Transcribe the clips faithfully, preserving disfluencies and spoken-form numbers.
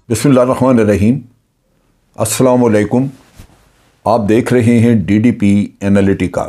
बिस्मिल्लाहिर्रहमानिर्रहीम। अस्सलामु अलैकुम। आप देख रहे हैं डीडीपी एनालिटिका।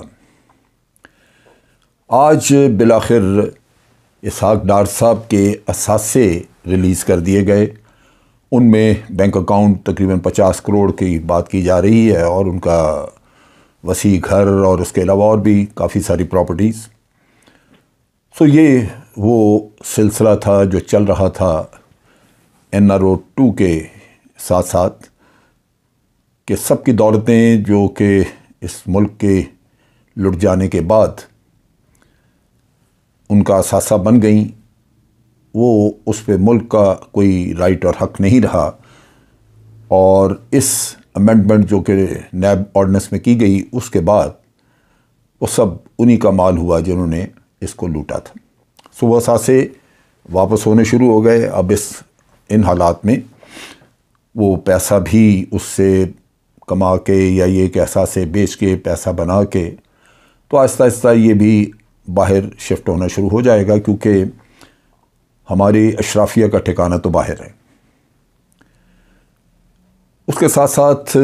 आज बिलाखिर इसहाक डार साहब के असासे रिलीज़ कर दिए गए। उनमें बैंक अकाउंट तकरीबन पचास करोड़ की बात की जा रही है और उनका वसी घर और उसके अलावा और भी काफ़ी सारी प्रॉपर्टीज़। सो ये वो सिलसिला था जो चल रहा था एन आर ओ टू के साथ साथ कि सबकी दौलतें जो कि इस मुल्क के लुट जाने के बाद उनका असासा बन गई, वो उस पे मुल्क का कोई राइट और हक नहीं रहा। और इस अमेंडमेंट जो कि नैब ऑर्डिनेंस में की गई, उसके बाद वो सब उन्हीं का माल हुआ जिन्होंने इसको लूटा था। सो वो असासे वापस होने शुरू हो गए। अब इस इन हालात में वो पैसा भी उससे कमा के या ये कि असासे बेच के पैसा बना के तो आहिस्ता आहिस्ता ये भी बाहर शिफ्ट होना शुरू हो जाएगा, क्योंकि हमारी अशराफिया का ठिकाना तो बाहर है। उसके साथ साथ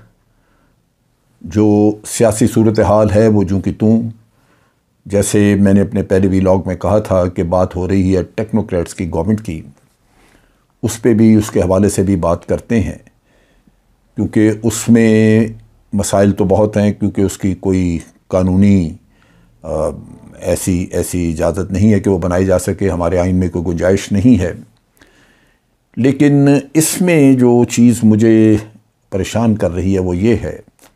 जो सियासी सूरत हाल है वो जूँ की तूँ, जैसे मैंने अपने पहले व्लॉग में कहा था कि बात हो रही है टेक्नोक्रेट्स की गवर्नमेंट की, उस पे भी उसके हवाले से भी बात करते हैं, क्योंकि उसमें मसाइल तो बहुत हैं। क्योंकि उसकी कोई कानूनी आ, ऐसी ऐसी इजाज़त नहीं है कि वो बनाई जा सके, हमारे आइन में कोई गुंजाइश नहीं है। लेकिन इसमें जो चीज़ मुझे परेशान कर रही है वो ये है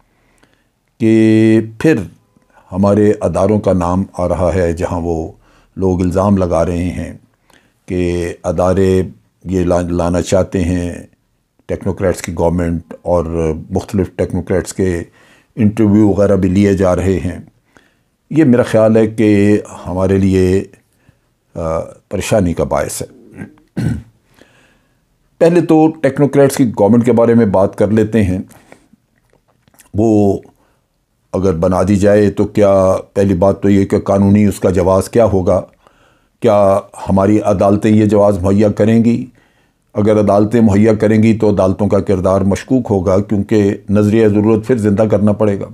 कि फिर हमारे अदारों का नाम आ रहा है जहाँ वो लोग इल्ज़ाम लगा रहे हैं कि अदारे ये ला, लाना चाहते हैं टेक्नोक्रेट्स की गवर्नमेंट, और मुख्तलिफ़ टेक्नोक्रेट्स के इंटरव्यू वगैरह भी लिए जा रहे हैं। ये मेरा ख़्याल है कि हमारे लिए परेशानी का बायस है। पहले तो टेक्नोक्रेट्स की गवर्नमेंट के बारे में बात कर लेते हैं। वो अगर बना दी जाए तो क्या, पहली बात तो ये कि कानूनी उसका जवाज़ क्या होगा, क्या हमारी अदालतें ये जवाज़ मुहैया करेंगी? अगर अदालतें मुहैया करेंगी तो अदालतों का किरदार मशकूक होगा, क्योंकि नज़रिया ज़रूरत फिर ज़िंदा करना पड़ेगा।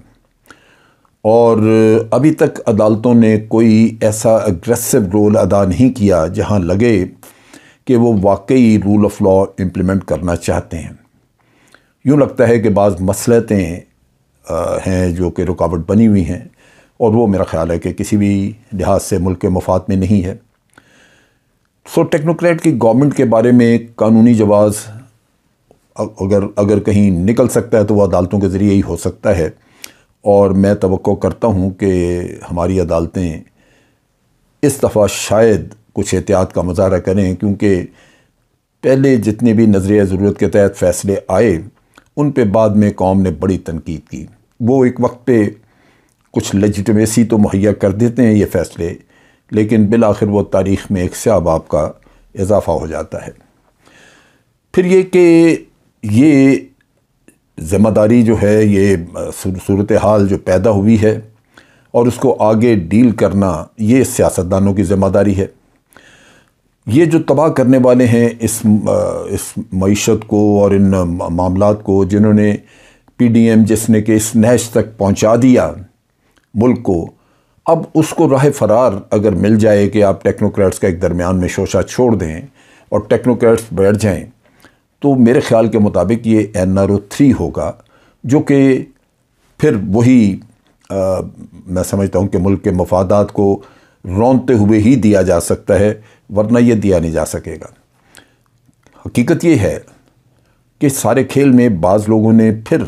और अभी तक अदालतों ने कोई ऐसा अग्रेसिव रोल अदा नहीं किया जहां लगे कि वो वाकई रूल ऑफ लॉ इम्प्लीमेंट करना चाहते हैं। यूँ लगता है कि बाज़ मसलहतें हैं जो कि रुकावट बनी हुई हैं, और वो मेरा ख़्याल है कि किसी भी लिहाज से मुल्क के मफाद में नहीं है। सो टेक्नोक्रेट की गवर्नमेंट के बारे में कानूनी जवाज़ अगर अगर कहीं निकल सकता है तो वह अदालतों के ज़रिए ही हो सकता है। और मैं तवक्को करता हूँ कि हमारी अदालतें इस दफ़ा शायद कुछ एहतियात का मुज़ाहरा करें, क्योंकि पहले जितने भी नज़रिया ज़रूरत के तहत फ़ैसले आए उन पे बाद में कौम ने बड़ी तनकीद की। वो एक वक्त पे कुछ लेजिटिमेसी तो मुहैया कर देते हैं ये फ़ैसले, लेकिन बिल आखिर वो तारीख़ में एक स्याह बाब का इजाफ़ा हो जाता है। फिर ये कि ये ज़िम्मेदारी जो है, ये सूरत हाल जो पैदा हुई है और उसको आगे डील करना, ये सियासतदानों की ज़िम्मेदारी है। ये जो तबाह करने वाले हैं इस इस मईशत को और इन मामलात को, जिन्होंने पी डी एम जिसने कि इस नहज तक पहुंचा दिया मुल्क को, अब उसको राह फरार अगर मिल जाए कि आप टेक्नोक्रेट्स का एक दरमियान में शोशा छोड़ दें और टेक्नोक्रेट्स बैठ जाएं, तो मेरे ख़्याल के मुताबिक ये एन आर ओ थ्री होगा, जो कि फिर वही आ, मैं समझता हूँ कि मुल्क के मफादात को रौंदते हुए ही दिया जा सकता है, वरना ये दिया नहीं जा सकेगा। हकीकत ये है कि सारे खेल में बाज़ लोगों ने फिर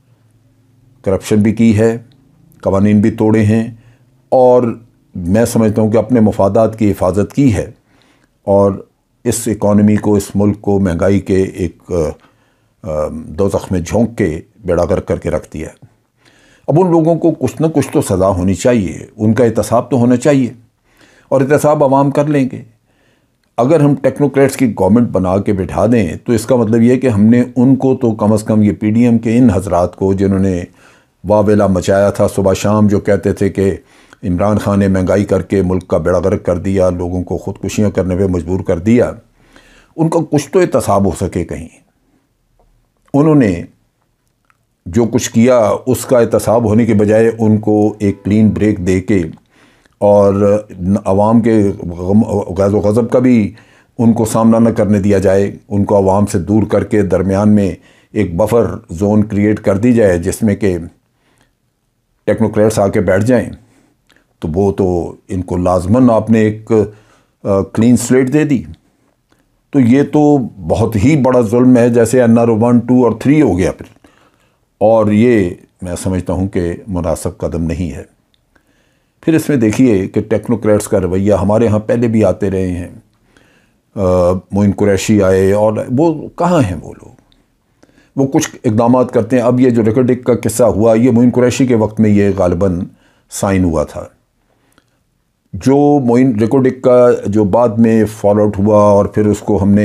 करप्शन भी की है, कवानीन भी तोड़े हैं, और मैं समझता हूँ कि अपने मफादात की हिफाजत की है, और इस इकॉनमी को, इस मुल्क को महंगाई के एक दोज़ख में झोंक के बेड़ा गर्क करके रख दिया। अब उन लोगों को कुछ न कुछ तो सज़ा होनी चाहिए, उनका एहतसाब तो होना चाहिए, और एहतसाब आवाम कर लेंगे। अगर हम टेक्नोक्रेट्स की गवर्नमेंट बना के बिठा दें तो इसका मतलब ये है कि हमने उनको तो कम अज़ कम, ये पी डी एम के इन हजरात को जिन्होंने वावेला मचाया था सुबह शाम, जो कहते थे कि इमरान खान ने महंगाई करके मुल्क का बेड़ा गर्क कर दिया, लोगों को ख़ुदकुशियाँ करने पे मजबूर कर दिया, उनका कुछ तो एहतसाब हो सके कहीं। उन्होंने जो कुछ किया उसका एहतसाब होने के बजाय उनको एक क्लीन ब्रेक दे के और आवाम के गज़ो गज़ब का भी उनको सामना न करने दिया जाए, उनको आवाम से दूर करके दरमियान में एक बफर जोन क्रिएट कर दी जाए जिसमें कि टेक्नोक्रेट्स आके बैठ जाएं, तो वो तो इनको लाजमन आपने एक क्लीन स्लेट दे दी। तो ये तो बहुत ही बड़ा जुल्म है, जैसे N R O one two और थ्री हो गया फिर, और ये मैं समझता हूँ कि मुनासिब कदम नहीं है। फिर इसमें देखिए कि टेक्नोक्रेट्स का रवैया हमारे यहाँ पहले भी आते रहे हैं, मोइन कुरैशी आए, और वो कहाँ हैं वो लोग, वो कुछ इक़दाम करते हैं। अब ये जो रिकॉर्डिंग का किस्सा हुआ, ये मोइन कुरैशी के वक्त में ये गालिबन साइन हुआ था। जो मोइन रिकॉर्डिंग का जो बाद में फॉलो आउट हुआ और फिर उसको हमने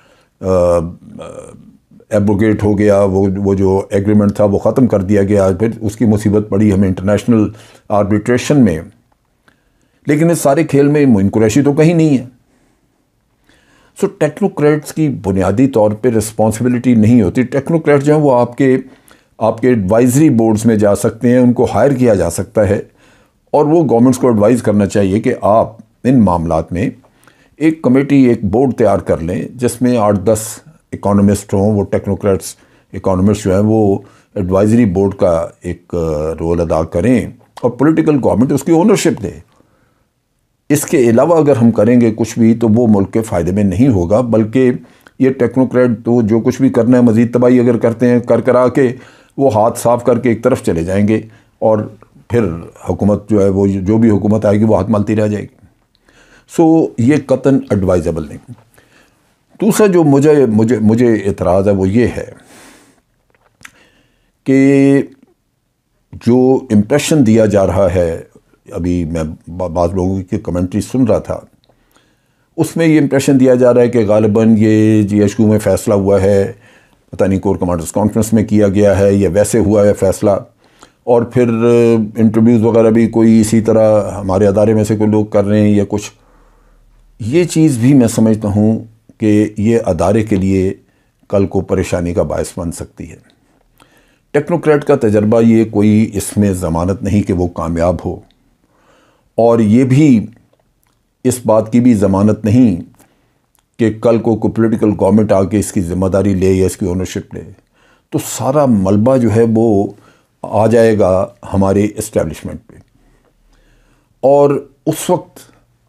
एब्रोगेट हो गया, वो वो जो एग्रीमेंट था वो ख़त्म कर दिया गया, फिर उसकी मुसीबत पड़ी हमें इंटरनेशनल आर्बिट्रेशन में। लेकिन इस सारे खेल में मोइन कुरैशी तो कहीं नहीं है। सो टेक्नोक्रेट्स की बुनियादी तौर पे रिस्पॉन्सिबिलिटी नहीं होती। टेक्नोक्रेट जो हैं वो आपके आपके एडवाइजरी बोर्ड्स में जा सकते हैं, उनको हायर किया जा सकता है, और वो गवर्नमेंट्स को एडवाइज़ करना चाहिए कि आप इन मामलात में एक कमेटी, एक बोर्ड तैयार कर लें जिसमें आठ दस इकोनॉमिस्ट हों। वो टेक्नोक्रेट्स इकोनॉमिस्ट जो हैं वो एडवाइजरी बोर्ड का एक रोल अदा करें और पॉलिटिकल गवर्नमेंट उसकी ओनरशिप दे। इसके अलावा अगर हम करेंगे कुछ भी तो वो मुल्क के फ़ायदे में नहीं होगा, बल्कि ये टेक्नोक्रेट तो जो कुछ भी करना है, मज़ीद तबाही अगर करते हैं, कर करा के वो हाथ साफ करके एक तरफ चले जाएंगे और फिर हुकूमत जो है वो जो भी हुकूमत आएगी वो हाथ मलती रह जाएगी। सो ये कतन एडवाइजेबल नहीं। दूसरा जो मुझे मुझे मुझे एतराज़ है वो ये है कि जो इम्प्रेशन दिया जा रहा है, अभी मैं बाज़ लोगों की कमेंट्री सुन रहा था, उसमें ये इम्प्रेशन दिया जा रहा है कि गालिबन ये जी एच क्यू में फ़ैसला हुआ है, पता नहीं कोर कमांडर्स कॉन्फ्रेंस में किया गया है या वैसे हुआ है फ़ैसला, और फिर इंटरव्यूज़ वगैरह भी कोई इसी तरह हमारे अदारे में से कोई लोग कर रहे हैं या कुछ। ये चीज़ भी मैं समझता हूँ कि ये अदारे के लिए कल को परेशानी का बायस बन सकती है। टेक्नोक्रेट का तजर्बा ये कोई इसमें ज़मानत नहीं कि वो कामयाब हो, और ये भी इस बात की भी ज़मानत नहीं कि कल को कोई पॉलिटिकल गवर्नमेंट आके इसकी ज़िम्मेदारी ले या इसकी ओनरशिप ले, तो सारा मलबा जो है वो आ जाएगा हमारे इस्टेब्लिशमेंट पे, और उस वक्त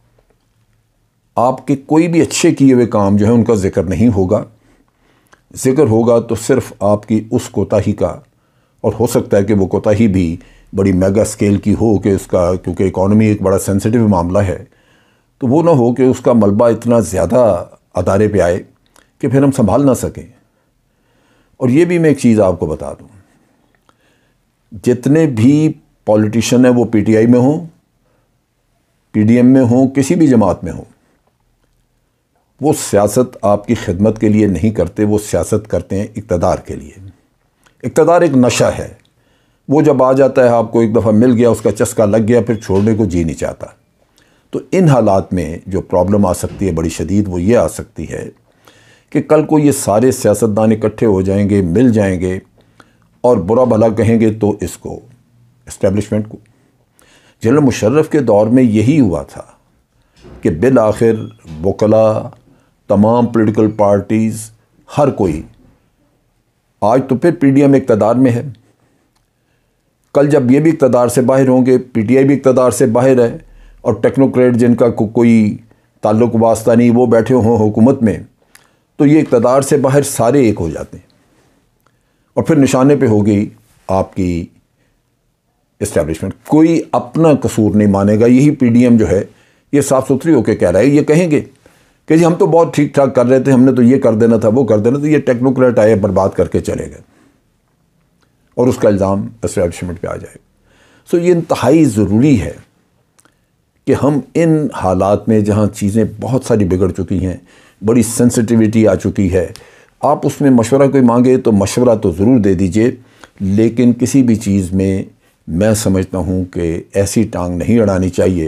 आपके कोई भी अच्छे किए हुए काम जो है उनका जिक्र नहीं होगा। जिक्र होगा तो सिर्फ आपकी उस कोताही का, और हो सकता है कि वो कोताही भी बड़ी मेगा स्केल की हो कि उसका, क्योंकि इकॉनमी एक बड़ा सेंसिटिव मामला है, तो वो ना हो कि उसका मलबा इतना ज़्यादा अदारे पे आए कि फिर हम संभाल ना सकें। और ये भी मैं एक चीज़ आपको बता दूं, जितने भी पॉलिटिशियन हैं वो पीटीआई में हों, पीडीएम में हों, किसी भी जमात में हों, वो सियासत आपकी खिदमत के लिए नहीं करते, वो सियासत करते हैं इक़्तिदार के लिए। इक़्तिदार एक नशा है, वो जब आ जाता है आपको एक दफ़ा मिल गया, उसका चस्का लग गया, फिर छोड़ने को जी नहीं चाहता। तो इन हालात में जो प्रॉब्लम आ सकती है बड़ी शदीद, वो ये आ सकती है कि कल को ये सारे सियासतदान इकट्ठे हो जाएंगे, मिल जाएंगे और बुरा भला कहेंगे तो इसको, इस्टेब्लिशमेंट को। जनरल मुशर्रफ के दौर में यही हुआ था कि बिल आखिर वकला, तमाम पॉलिटिकल पार्टीज़, हर कोई, आज तो फिर पीडीएम इक़्तिदार में है, कल जब ये भी इक़्तिदार से बाहर होंगे, पीटीआई भी इक़्तिदार से बाहर है, और टेक्नोक्रेट जिनका को, कोई ताल्लुक़ वास्ता नहीं वो बैठे हों हुकूमत में, तो ये इक़्तिदार से बाहर सारे एक हो जाते हैं, और फिर निशाने पे होगी आपकी इस्टेब्लिशमेंट। कोई अपना कसूर नहीं मानेगा। यही पीडीएम जो है ये साफ़ सुथरी होकर कह रहा है, ये कहेंगे कि जी हम तो बहुत ठीक ठाक कर रहे थे, हमने तो ये कर देना था, वो कर देना था, ये टेक्नोक्रेट आए बर्बाद करके चले गए, और उसका इल्ज़ाम एस्टैब्लिशमेंट पे आ जाएगा। सो ये इंतहाई ज़रूरी है कि हम इन हालात में जहाँ चीज़ें बहुत सारी बिगड़ चुकी हैं, बड़ी सेंसिटिविटी आ चुकी है, आप उसमें मशवरा कोई मांगे तो मशवरा तो ज़रूर दे दीजिए, लेकिन किसी भी चीज़ में मैं समझता हूँ कि ऐसी टांग नहीं अड़ानी चाहिए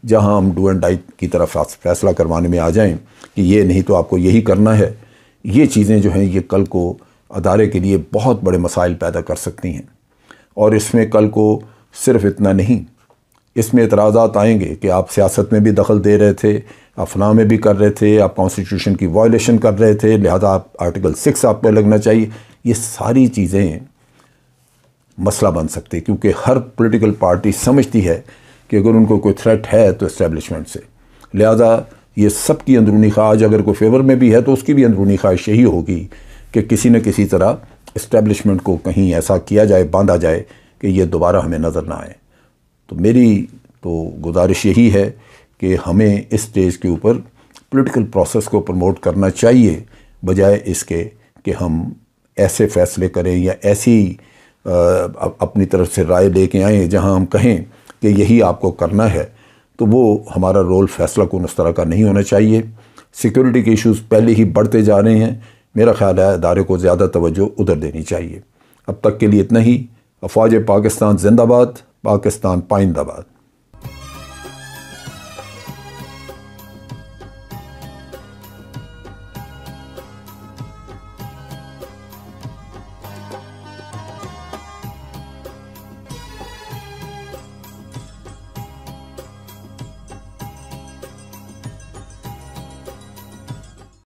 जहां हम डू एंड डाई की तरफ फैसला करवाने में आ जाएं कि ये नहीं तो आपको यही करना है। ये चीज़ें जो हैं ये कल को अदारे के लिए बहुत बड़े मसाइल पैदा कर सकती हैं। और इसमें कल को सिर्फ इतना नहीं, इसमें एतराज़ात आएंगे कि आप सियासत में भी दखल दे रहे थे, आप फलाह में भी कर रहे थे, आप कॉन्स्टिट्यूशन की वायलेशन कर रहे थे, लिहाजा आप आर्टिकल सिक्स आप पे लगना चाहिए। ये सारी चीज़ें मसला बन सकती है, क्योंकि हर पॉलिटिकल पार्टी समझती है कि अगर उनको कोई थ्रेट है तो इस्टेब्लिशमेंट से, लिहाजा ये सब की अंदरूनी ख्वाहिश अगर कोई फेवर में भी है तो उसकी भी अंदरूनी ख्वाहिश यही होगी कि किसी न किसी तरह इस्टेब्लिशमेंट को कहीं ऐसा किया जाए, बांधा जाए कि ये दोबारा हमें नज़र ना आए। तो मेरी तो गुजारिश यही है कि हमें इस स्टेज के ऊपर पॉलिटिकल प्रोसेस को प्रमोट करना चाहिए, बजाय इसके कि हम ऐसे फ़ैसले करें या ऐसी आ, अपनी तरफ से राय लेके आएँ जहां हम कहें कि यही आपको करना है। तो वो हमारा रोल फैसला कौन उस तरह का नहीं होना चाहिए। सिक्योरिटी के इश्यूज़ पहले ही बढ़ते जा रहे हैं, मेरा ख्याल है अदारे को ज़्यादा तवज्जो उधर देनी चाहिए। अब तक के लिए इतना ही। अफवाज पाकिस्तान जिंदाबाद, पाकिस्तान पाइंदाबाद।